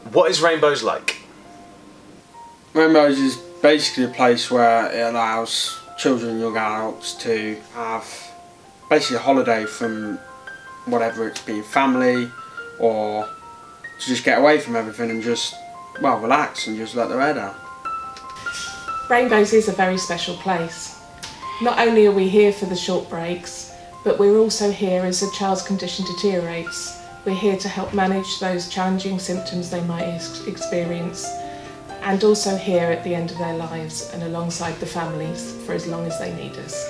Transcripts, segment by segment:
What is Rainbows like? Rainbows is basically a place where it allows children and young adults to have basically a holiday from whatever it's been, family, or to just get away from everything and just, well, relax and just let their hair down. Rainbows is a very special place. Not only are we here for the short breaks, but we're also here as a child's condition deteriorates. We're here to help manage those challenging symptoms they might experience, and also here at the end of their lives and alongside the families for as long as they need us.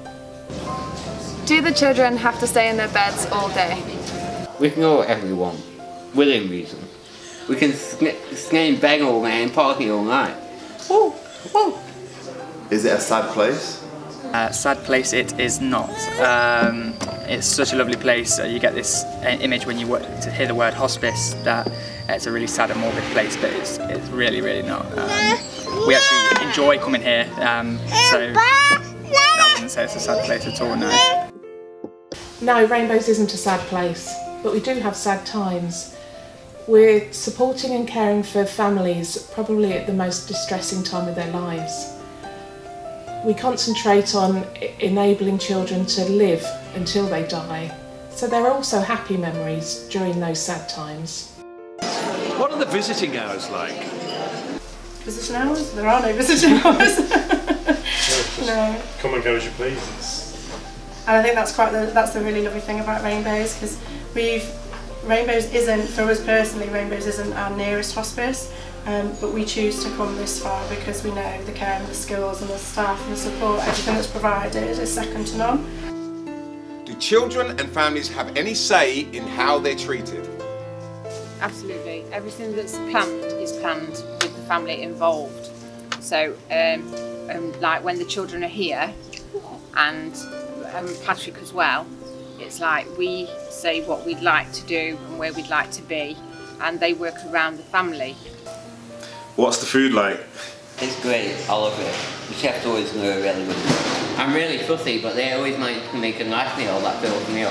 Do the children have to stay in their beds all day? We can go wherever we want, within reason. We can stay in bed all day and party all night. Woo, woo. Is it a sad place? Sad place it is not. It's such a lovely place. You get this image when you to hear the word hospice that it's a really sad and morbid place, but it's really, really not. We actually enjoy coming here, so I wouldn't say it's a sad place at all, no. No, Rainbows isn't a sad place, but we do have sad times. We're supporting and caring for families probably at the most distressing time of their lives. We concentrate on enabling children to live until they die, so there are also happy memories during those sad times. What are the visiting hours like? Visiting hours? There are no visiting hours. No. Come and go as you please. And I think that's the really lovely thing about Rainbows, because Rainbows isn't, for us personally, Rainbows isn't our nearest hospice, but we choose to come this far because we know the care and the skills and the staff and the support, everything that's provided is second to none. Do children and families have any say in how they're treated? Absolutely. Everything that's planned is planned with the family involved. So, like when the children are here, and Patrick as well, it's like we say what we'd like to do and where we'd like to be, and they work around the family. What's the food like? It's great, I love it. The chefs always know it really good. I'm really fussy, but they always manage to make a nice meal that fills me up.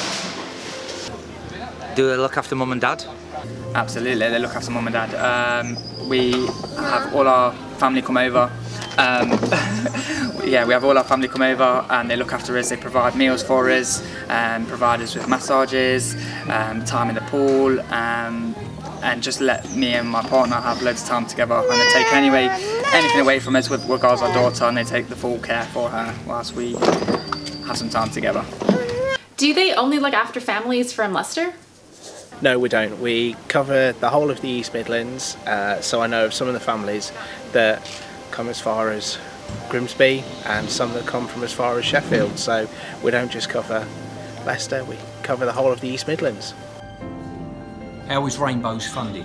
Do they look after mum and dad? Absolutely, they look after mum and dad. We have all our family come over. Yeah, we have all our family come over and they look after us. They provide meals for us, provide us with massages, time in the pool, and just let me and my partner have loads of time together. And they take anything away from us with regards to our daughter, and they take the full care for her whilst we have some time together. Do they only look after families from Leicester? No, we don't. We cover the whole of the East Midlands, so I know of some of the families that come as far as Grimsby and some that come from as far as Sheffield, so we don't just cover Leicester, we cover the whole of the East Midlands. How is Rainbows funded?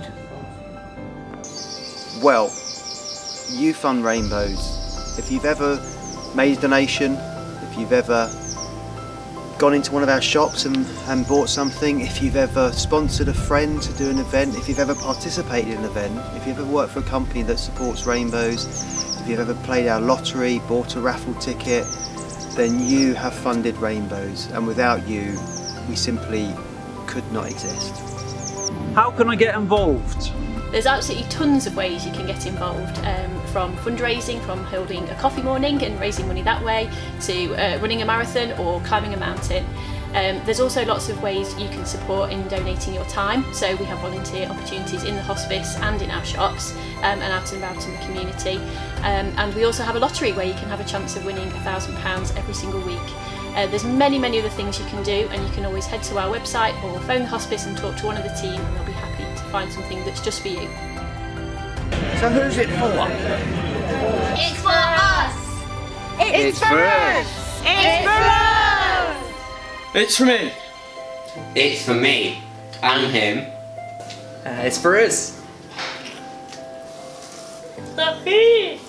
Well, you fund Rainbows. If you've ever made a donation, if you've ever gone into one of our shops and bought something, if you've ever sponsored a friend to do an event, if you've ever participated in an event, if you've ever worked for a company that supports Rainbows, if you've ever played our lottery, bought a raffle ticket, then you have funded Rainbows, and without you, we simply could not exist. How can I get involved? There's absolutely tons of ways you can get involved, from fundraising, from holding a coffee morning and raising money that way, to running a marathon or climbing a mountain. There's also lots of ways you can support in donating your time, so we have volunteer opportunities in the hospice and in our shops, and out and about in the community. And we also have a lottery where you can have a chance of winning £1,000 every single week. There's many other things you can do, and you can always head to our website or phone the hospice and talk to one of the team, and they'll be happy to find something that's just for you. So who's it for? It's for us! It's for us! It's for us! It's for me! It's for me. And him. It's for us. For me!